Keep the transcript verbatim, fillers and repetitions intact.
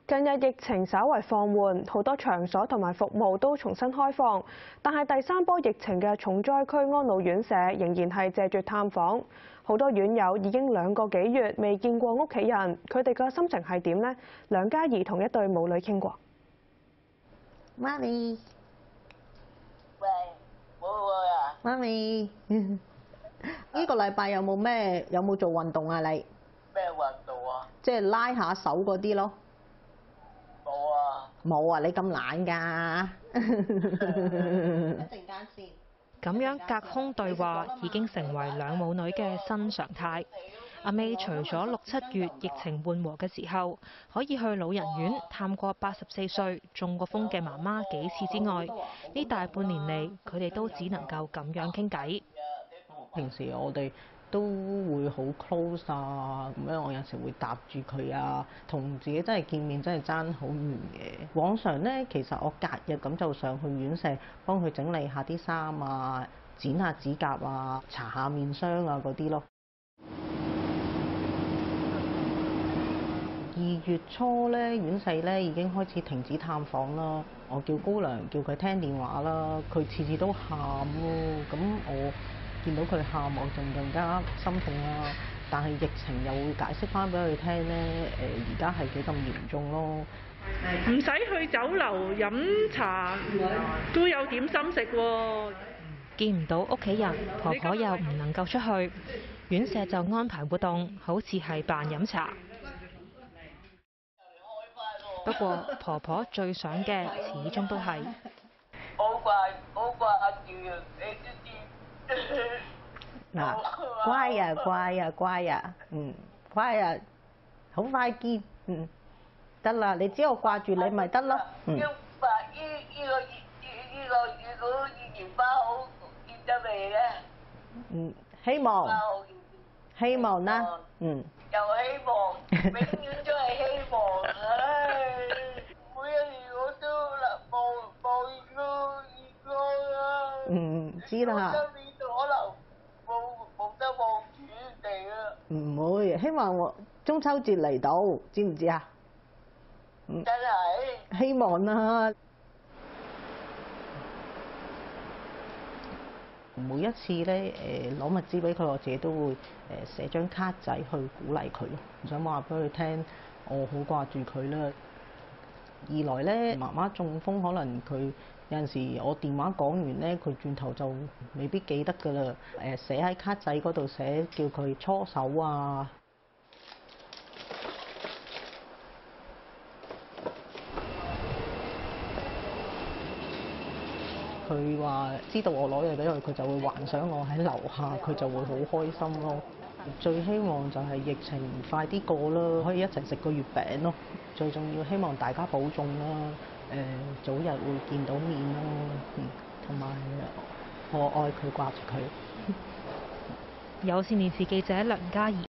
近日疫情稍為放緩，好多場所同埋服務都重新開放，但係第三波疫情嘅重災區安老院舍仍然係謝絕探訪。好多院友已經兩個幾月未見過屋企人，佢哋嘅心情係點呢？梁嘉怡同一對母女傾過。 媽咪， 喂，冇喎啊！ 媽咪，呢個禮拜有冇咩有冇做運動啊？你咩運動啊？ 即係拉下手嗰啲咯。 冇啊！ 冇啊！你咁懶㗎？一陣間先。 咁樣隔空對話已經成為兩母女嘅新常態。阿 May 除咗六七月疫情緩和嘅時候可以去老人院探過八十四歲中過風嘅媽媽幾次之外，呢大半年嚟佢哋都只能夠咁樣傾偈。 平時我哋都會好 close 啊，咁樣我有時會搭住佢啊，同自己真係見面真係爭好遠嘅。往常咧，其實我隔日咁就上去院舍幫佢整理下啲衫啊，剪下指甲啊，搽下面霜啊嗰啲咯。二月初咧，院舍咧已經開始停止探訪啦。我叫姑娘叫佢聽電話啦，佢次次都喊咯。咁我見到佢喊，我仲更加心痛啦。但係疫情又會解釋翻俾佢聽咧，誒而家係幾咁嚴重咯。 唔使去酒樓飲茶，都有點心食喎。 見唔到屋企人，婆婆又唔能夠出去，院舍就安排活動，好似係扮飲茶。不過婆婆最想嘅始終都係好掛好掛住你知唔知？ 嗱，乖呀乖呀乖呀，嗯，乖呀，好快見，嗯，得啦，你只要掛住你咪得咯，嗯。 要發依依個依依依個依個依蓮花好見得未咧？ 嗯，希望，希望啦，嗯。 又希望，永遠都係希望，唉！每一年我都嚟望望個月光啊！ 嗯，知啦。 今年可能冇冇得望住地啦。 唔會，希望我中秋節嚟到，知唔知啊？ 嗯。真係。 希望啦。每一次咧，誒攞物資俾佢，我自己都會誒寫張卡仔去鼓勵佢，想話俾佢聽，我好掛住佢啦。二來咧，媽媽中風，可能佢有陣時我電話講完咧，佢轉頭就未必記得㗎啦。誒寫喺卡仔嗰度寫，叫佢搓手啊。佢話知道我攞嘢俾佢，佢就會幻想我喺樓下，佢就會好開心咯。最希望就係疫情快啲過啦，可以一齊食個月餅咯。最重要希望大家保重啦，誒早日會見到面咯，嗯，同埋我愛佢掛住佢。 有線電視記者梁嘉怡。